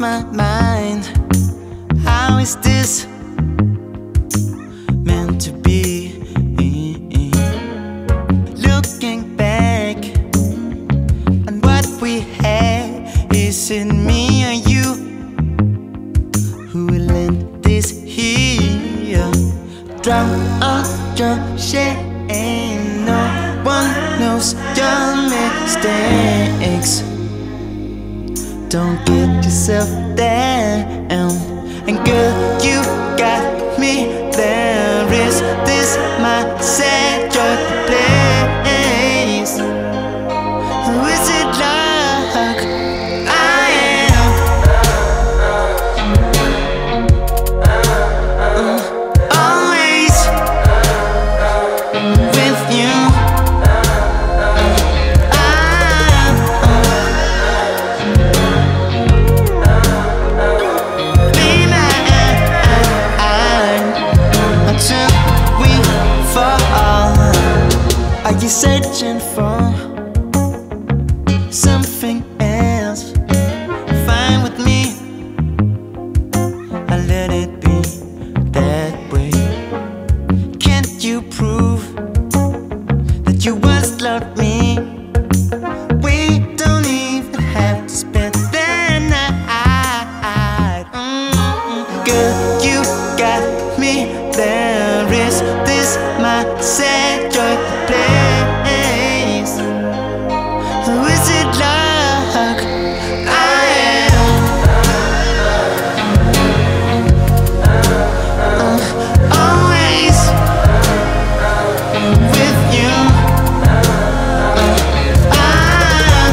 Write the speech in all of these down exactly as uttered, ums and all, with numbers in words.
my mind. How is this meant to be? Looking back on what we had, is it me or you who will end this here? Drown all your shame, no one knows your mistakes. Don't get yourself down. And girl, you got me there. Is this my sad joy place? Or is it luck? I am uh, always with you. Are you searching for something else? Fine with me, I let it be that way. Can't you prove that you once loved me? We don't even have to spend the night. Mm-hmm. Girl, you got me there. Is this my sad joy place? Or is it luck? I am uh, always with you. uh, I,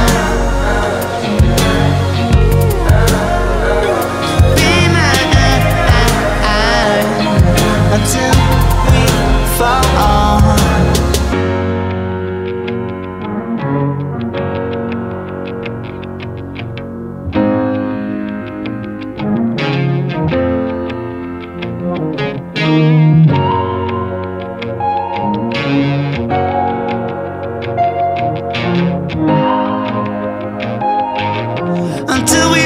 uh, be mine until we fall. Until we